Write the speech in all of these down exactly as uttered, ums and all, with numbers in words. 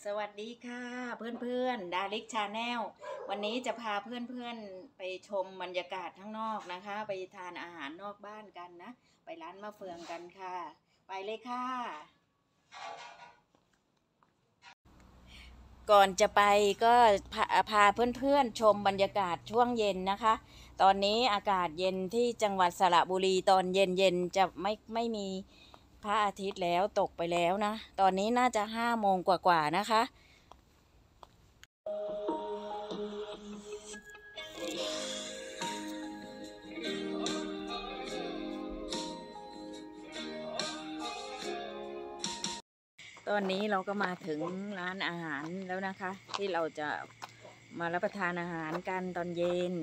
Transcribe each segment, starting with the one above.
สวัสดีค่ะเพื่อนๆดาริกชาแนลวันนี้จะพาเพื่อนๆไปชมบรรยากาศข้างนอกนะคะ ไปทานอาหารนอกบ้านกันนะ ไปร้านมะเฟืองกันค่ะ ไปเลยค่ะ ก่อนจะไปก็พาพาเพื่อนๆชมบรรยากาศช่วงเย็นนะคะ ตอนนี้อากาศเย็นที่จังหวัดสระบุรีตอนเย็นๆจะไม่ไม่มีพระอาทิตย์แล้วตกไปแล้วนะ ตอนนี้น่าจะห้าโมงกว่าๆนะคะ ตอนนี้เราก็มาถึงร้านอาหารแล้วนะคะ ที่เราจะมารับประทานอาหารกันตอนเย็น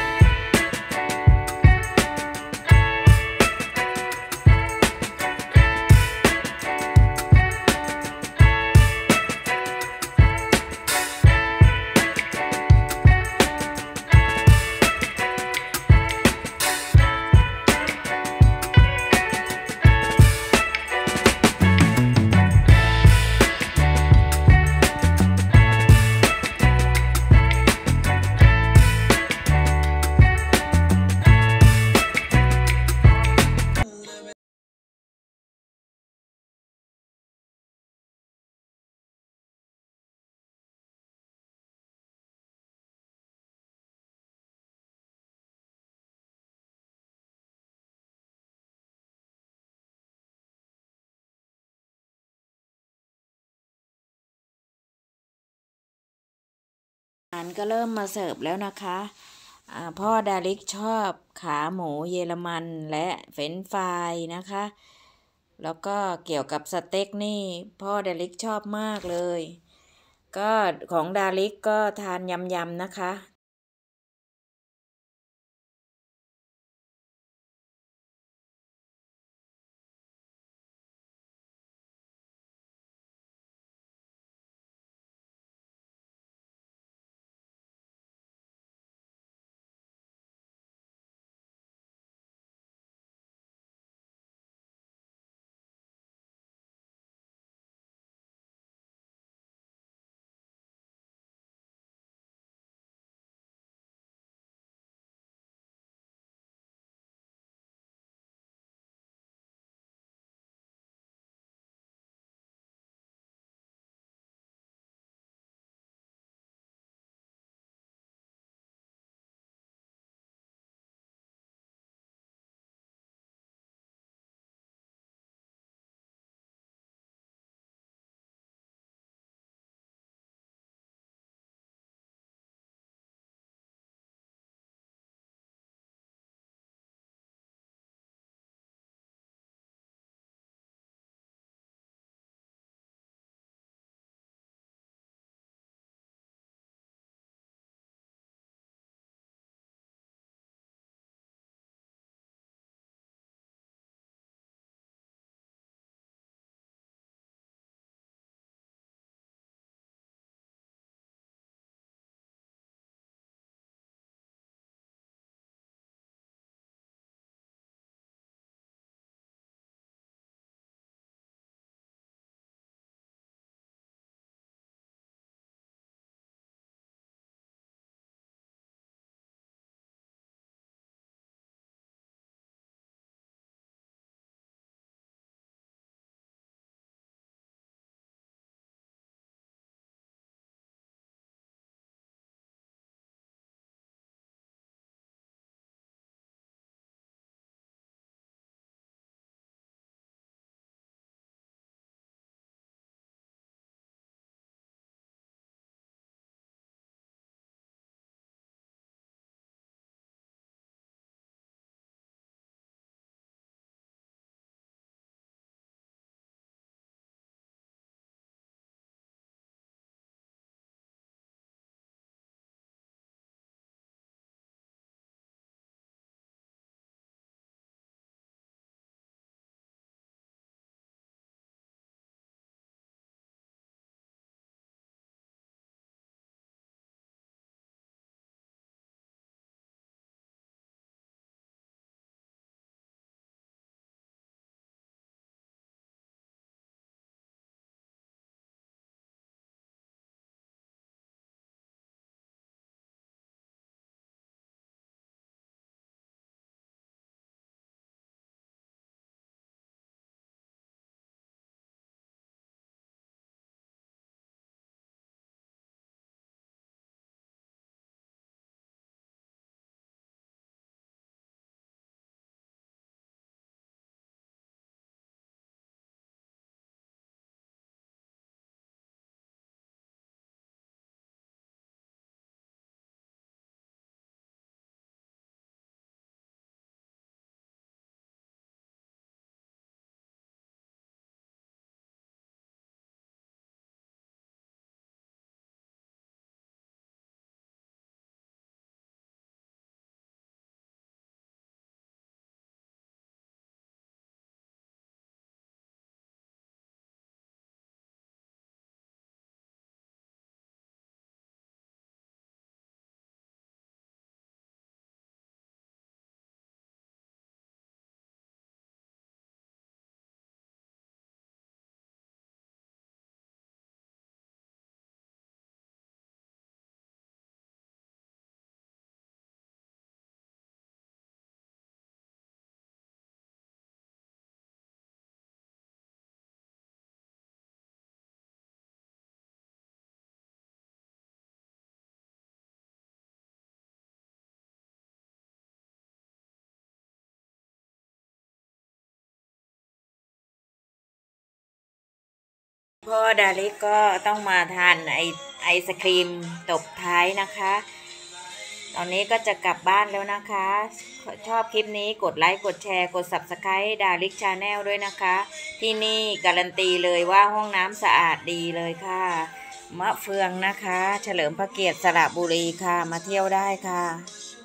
อาหารก็เริ่มมาเสิร์ฟแล้วนะคะอ่าพ่อดาริกชอบขาหมูเยอรมันและเฟรนช์ฟรายนะคะ แล้วก็เกี่ยวกับสเต็กนี่พ่อดาริกชอบมากเลย ก็ของดาริกก็ทานยำๆนะคะพ่อดาริกก็ต้องมาทานไอไอศครีมตบท้ายนะคะ ตอนนี้ก็จะกลับบ้านแล้วนะคะ ชอบคลิปนี้กดไลค์กดแชร์กด ซับสไครบ์ ดาริกชาแนลด้วยนะคะ ที่นี่การันตีเลยว่าห้องน้ำสะอาดดีเลยค่ะมะเฟืองนะคะเฉลิมพระเกียรติสระบุรีค่ะมาเที่ยวได้ค่ะ